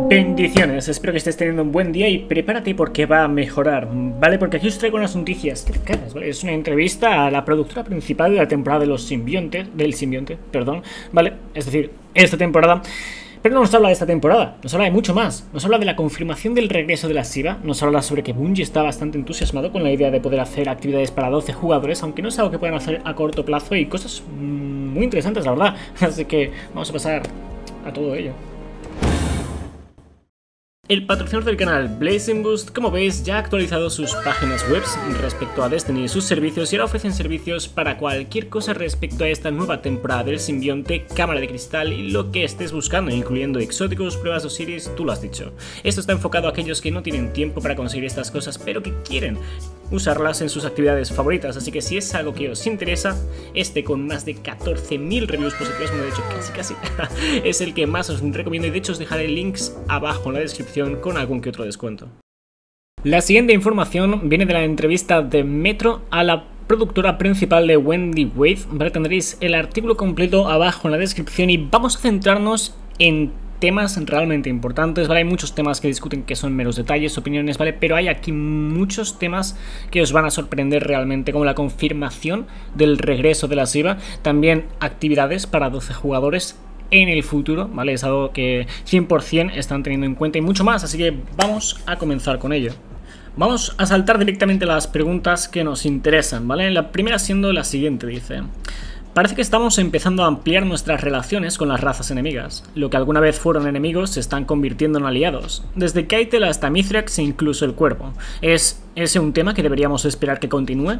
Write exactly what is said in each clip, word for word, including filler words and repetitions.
Bendiciones, espero que estés teniendo un buen día y prepárate porque va a mejorar, ¿vale? Porque aquí os traigo unas noticias que te cagas, ¿vale? Es una entrevista a la productora principal de la temporada de los simbiontes, del simbionte, perdón, ¿vale? Es decir, esta temporada. Pero no nos habla de esta temporada, nos habla de mucho más. Nos habla de la confirmación del regreso de la Shiva, nos habla sobre que Bungie está bastante entusiasmado con la idea de poder hacer actividades para doce jugadores, aunque no es algo que puedan hacer a corto plazo, y cosas mmm, muy interesantes, la verdad. Así que vamos a pasar a todo ello. El patrocinador del canal, Blazing Boost, como veis, ya ha actualizado sus páginas web respecto a Destiny y sus servicios, y ahora ofrecen servicios para cualquier cosa respecto a esta nueva temporada del simbionte, cámara de cristal y lo que estés buscando, incluyendo exóticos, pruebas de Osiris, tú lo has dicho. Esto está enfocado a aquellos que no tienen tiempo para conseguir estas cosas, pero que quieren usarlas en sus actividades favoritas, así que si es algo que os interesa, este con más de catorce mil reviews positivas, bueno, de hecho casi casi, es el que más os recomiendo, y de hecho os dejaré links abajo en la descripción con algún que otro descuento. La siguiente información viene de la entrevista de Metro a la productora principal de Wendy Wade, ¿vale? Tendréis el artículo completo abajo en la descripción y vamos a centrarnos en temas realmente importantes, ¿vale? Hay muchos temas que discuten que son meros detalles, opiniones, ¿vale? Pero hay aquí muchos temas que os van a sorprender realmente, como la confirmación del regreso de la Shiva, también actividades para doce jugadores en el futuro, ¿vale? Es algo que cien por cien están teniendo en cuenta y mucho más, así que vamos a comenzar con ello. Vamos a saltar directamente a las preguntas que nos interesan, ¿vale? La primera siendo la siguiente, dice: parece que estamos empezando a ampliar nuestras relaciones con las razas enemigas. Lo que alguna vez fueron enemigos se están convirtiendo en aliados. Desde Keitel hasta Mithrax e incluso el Cuervo. ¿Es ese un tema que deberíamos esperar que continúe?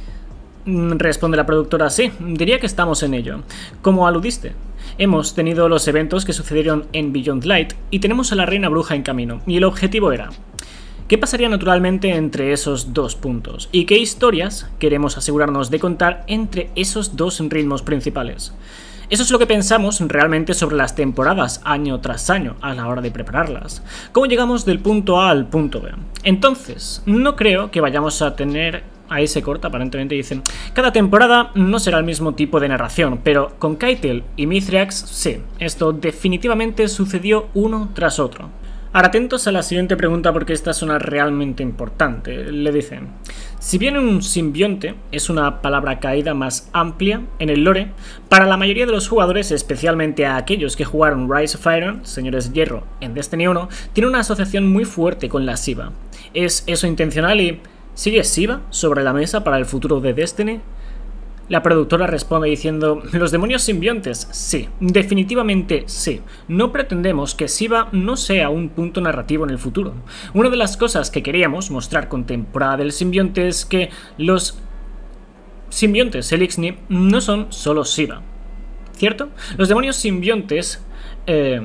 Responde la productora: sí, diría que estamos en ello. Como aludiste, hemos tenido los eventos que sucedieron en Beyond Light y tenemos a la Reina Bruja en camino, y el objetivo era: ¿qué pasaría naturalmente entre esos dos puntos? ¿Y qué historias queremos asegurarnos de contar entre esos dos ritmos principales? Eso es lo que pensamos realmente sobre las temporadas año tras año a la hora de prepararlas. ¿Cómo llegamos del punto A al punto B? Entonces, no creo que vayamos a tener... Ahí se corta, aparentemente dicen: cada temporada no será el mismo tipo de narración, pero con Keitel y Mithrax, sí, esto definitivamente sucedió uno tras otro. Ahora atentos a la siguiente pregunta porque esta es una realmente importante. Le dicen: si bien un simbionte es una palabra caída más amplia en el lore, para la mayoría de los jugadores, especialmente a aquellos que jugaron Rise of Iron, Señores Hierro, en Destiny uno, tiene una asociación muy fuerte con la Shiva. ¿Es eso intencional y sigue Shiva sobre la mesa para el futuro de Destiny? La productora responde diciendo: los demonios simbiontes, sí, definitivamente sí. No pretendemos que Shiva no sea un punto narrativo en el futuro. Una de las cosas que queríamos mostrar con temporada del simbionte es que los simbiontes Eliksni no son solo Shiva, ¿cierto? Los demonios simbiontes, eh,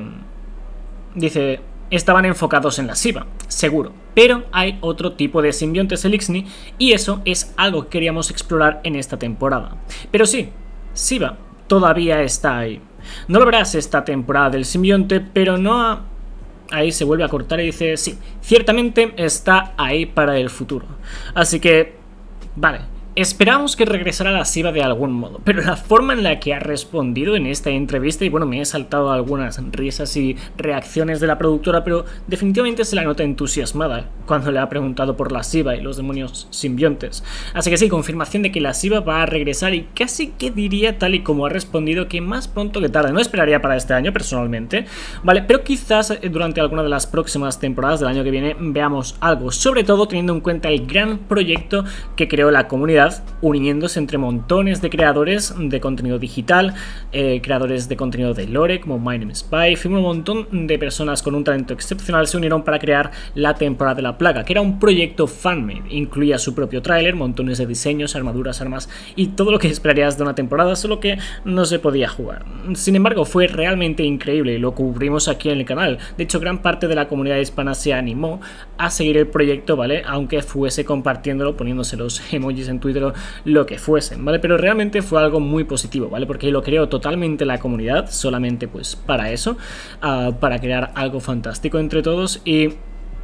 dice, estaban enfocados en la Shiva, seguro, pero hay otro tipo de simbiontes Eliksni y eso es algo que queríamos explorar en esta temporada. Pero sí, Shiva todavía está ahí. No lo verás esta temporada del simbionte, pero no ha... Ahí se vuelve a cortar y dice: sí, ciertamente está ahí para el futuro. Así que, vale, esperamos que regresara la Shiva de algún modo, pero la forma en la que ha respondido en esta entrevista, y bueno, me he saltado algunas risas y reacciones de la productora, pero definitivamente se la nota entusiasmada cuando le ha preguntado por la Shiva y los demonios simbiontes. Así que sí, confirmación de que la Shiva va a regresar, y casi que diría, tal y como ha respondido, que más pronto que tarde. No esperaría para este año personalmente, ¿vale? Pero quizás durante alguna de las próximas temporadas del año que viene veamos algo, sobre todo teniendo en cuenta el gran proyecto que creó la comunidad, uniéndose entre montones de creadores de contenido digital, eh, creadores de contenido de lore como My Name is Spy, un montón de personas con un talento excepcional se unieron para crear la temporada de la plaga, que era un proyecto fanmade, incluía su propio tráiler, montones de diseños, armaduras, armas y todo lo que esperarías de una temporada, solo que no se podía jugar. Sin embargo, fue realmente increíble y lo cubrimos aquí en el canal. De hecho, gran parte de la comunidad hispana se animó a seguir el proyecto, ¿vale? Aunque fuese compartiéndolo, poniéndose los emojis en Twitter, lo que fuesen, ¿vale? Pero realmente fue algo muy positivo, ¿vale? Porque lo creó totalmente la comunidad, solamente pues para eso, uh, para crear algo fantástico entre todos, y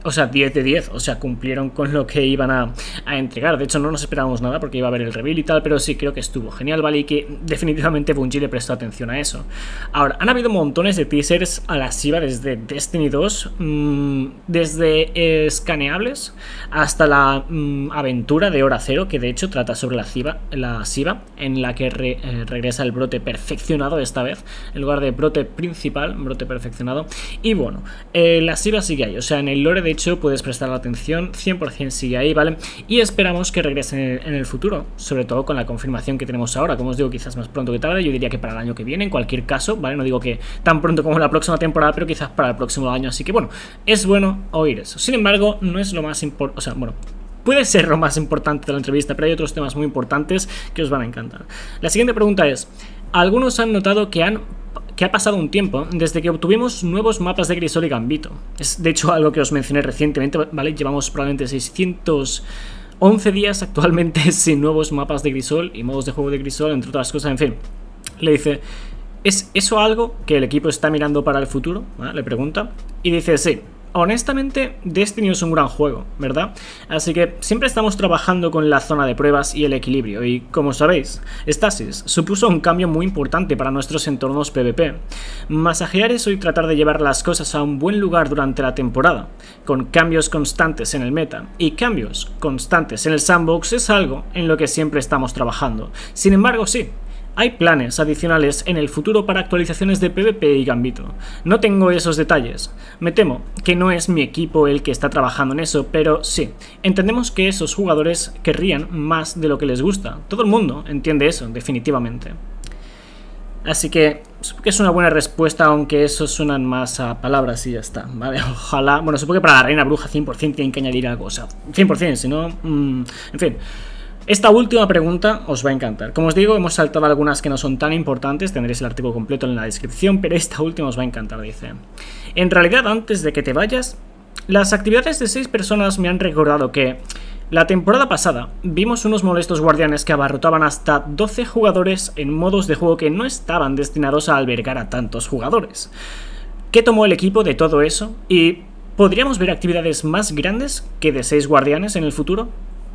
O sea, diez de diez, o sea, cumplieron con lo que iban a, a entregar. De hecho, no nos esperábamos nada porque iba a haber el reveal y tal, pero sí creo que estuvo genial, ¿vale? Y que definitivamente Bungie le prestó atención a eso. Ahora, han habido montones de teasers a la SIVA desde Destiny dos, mmm, desde eh, escaneables hasta la mmm, aventura de Hora Cero, que de hecho trata sobre la SIVA, la SIVA en la que re, eh, regresa el brote perfeccionado esta vez, en lugar de brote principal, brote perfeccionado. Y bueno, eh, la SIVA sigue ahí, o sea, en el lore de hecho puedes prestar la atención, cien por cien sigue ahí, ¿vale? Y esperamos que regresen en el, en el futuro, sobre todo con la confirmación que tenemos ahora, como os digo, quizás más pronto que tarde, yo diría que para el año que viene, en cualquier caso, ¿vale? No digo que tan pronto como la próxima temporada, pero quizás para el próximo año, así que bueno, es bueno oír eso. Sin embargo, no es lo más importante, o sea, bueno, puede ser lo más importante de la entrevista, pero hay otros temas muy importantes que os van a encantar. La siguiente pregunta es, algunos han notado que han que ha pasado un tiempo desde que obtuvimos nuevos mapas de Grisol y Gambito. Es de hecho algo que os mencioné recientemente, ¿vale? Llevamos probablemente seiscientos once días actualmente sin nuevos mapas de Grisol y modos de juego de Grisol, entre otras cosas, en fin. Le dice, ¿es eso algo que el equipo está mirando para el futuro? ¿Vale? Le pregunta. Y dice, sí. Honestamente, Destiny es un gran juego, ¿verdad? Así que siempre estamos trabajando con la zona de pruebas y el equilibrio, y como sabéis, Stasis supuso un cambio muy importante para nuestros entornos PvP. Masajear eso y tratar de llevar las cosas a un buen lugar durante la temporada, con cambios constantes en el meta y cambios constantes en el sandbox es algo en lo que siempre estamos trabajando. Sin embargo, sí, hay planes adicionales en el futuro para actualizaciones de PvP y Gambito. No tengo esos detalles. Me temo que no es mi equipo el que está trabajando en eso, pero sí, entendemos que esos jugadores querrían más de lo que les gusta. Todo el mundo entiende eso, definitivamente. Así que supongo que es una buena respuesta, aunque eso suenan más a palabras y ya está, ¿vale? Ojalá, bueno, supongo que para la Reina Bruja cien por cien tienen que añadir algo, o sea, cien por cien, si no, mmm, en fin. Esta última pregunta os va a encantar. Como os digo, hemos saltado algunas que no son tan importantes, tendréis el artículo completo en la descripción, pero esta última os va a encantar, dice. En realidad, antes de que te vayas, las actividades de seis personas me han recordado que la temporada pasada vimos unos molestos guardianes que abarrotaban hasta doce jugadores en modos de juego que no estaban destinados a albergar a tantos jugadores. ¿Qué tomó el equipo de todo eso? ¿Y podríamos ver actividades más grandes que de seis guardianes en el futuro?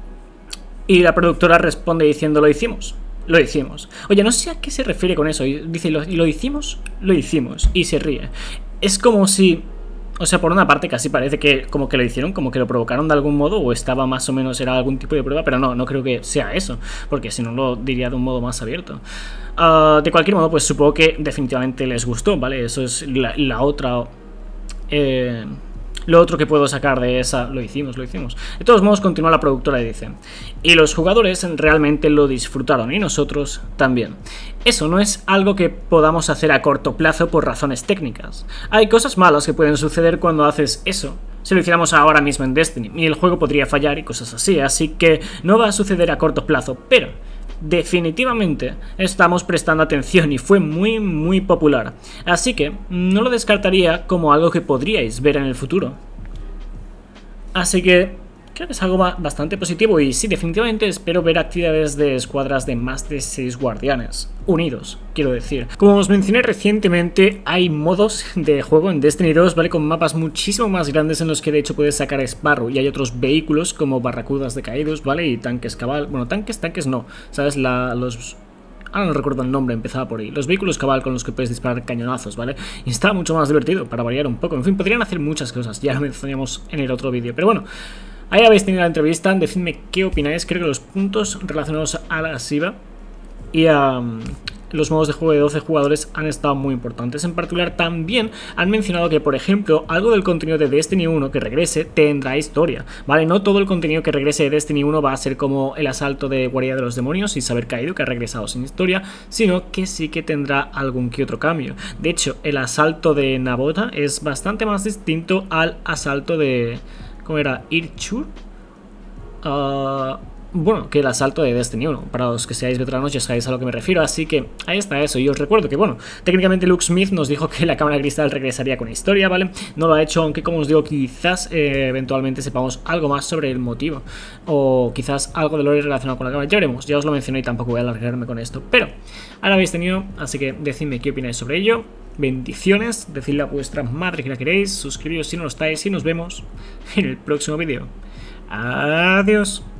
Y la productora responde diciendo, lo hicimos, lo hicimos. Oye, no sé a qué se refiere con eso. Dice, ¿lo, lo hicimos? Lo hicimos. Y se ríe. Es como si, o sea, por una parte casi parece que como que lo hicieron, como que lo provocaron de algún modo, o estaba más o menos, era algún tipo de prueba, pero no, no creo que sea eso, porque si no lo diría de un modo más abierto. Uh, de cualquier modo, pues supongo que definitivamente les gustó, ¿vale? Eso es la, la otra... Eh... Lo otro que puedo sacar de esa, lo hicimos, lo hicimos. De todos modos, continúa la productora y dice, y los jugadores realmente lo disfrutaron y nosotros también. Eso no es algo que podamos hacer a corto plazo por razones técnicas. Hay cosas malas que pueden suceder cuando haces eso. Si lo hiciéramos ahora mismo en Destiny, y el juego podría fallar y cosas así, así que no va a suceder a corto plazo, pero definitivamente estamos prestando atención y fue muy muy popular, así que no lo descartaría como algo que podríais ver en el futuro. Así que creo que es algo bastante positivo y sí, definitivamente espero ver actividades de escuadras de más de seis guardianes unidos, quiero decir. Como os mencioné recientemente, hay modos de juego en Destiny dos, ¿vale? Con mapas muchísimo más grandes en los que de hecho puedes sacar a Sparrow, y hay otros vehículos como barracudas de caídos, ¿vale? Y tanques cabal, bueno, tanques, tanques no, ¿sabes? La, los... ahora no recuerdo el nombre, empezaba por ahí. Los vehículos cabal con los que puedes disparar cañonazos, ¿vale? Y está mucho más divertido, para variar un poco. En fin, podrían hacer muchas cosas, ya lo mencionamos en el otro vídeo, pero bueno. Ahí habéis tenido la entrevista, decidme qué opináis. Creo que los puntos relacionados a la SIVA y a um, los modos de juego de doce jugadores han estado muy importantes. En particular también han mencionado que, por ejemplo, algo del contenido de Destiny uno que regrese tendrá historia, ¿vale? No todo el contenido que regrese de Destiny uno va a ser como el asalto de Guardia de los Demonios y Saber Caído, que ha regresado sin historia, sino que sí que tendrá algún que otro cambio. De hecho, el asalto de Nabota es bastante más distinto al asalto de... ¿cómo era? ¿Irchur? Uh, bueno, que el asalto de Destiny uno. Para los que seáis veteranos ya sabéis a lo que me refiero. Así que ahí está eso. Y os recuerdo que, bueno, técnicamente Luke Smith nos dijo que la cámara cristal regresaría con historia, ¿vale? No lo ha hecho, aunque como os digo, quizás eh, eventualmente sepamos algo más sobre el motivo. O quizás algo de lore relacionado con la cámara. Ya veremos, ya os lo mencioné y tampoco voy a alargarme con esto. Pero ahora habéis tenido, así que decidme qué opináis sobre ello. bendiciones, decidle a vuestra madre que la queréis, suscribíos si no lo estáis y nos vemos en el próximo vídeo. Adiós.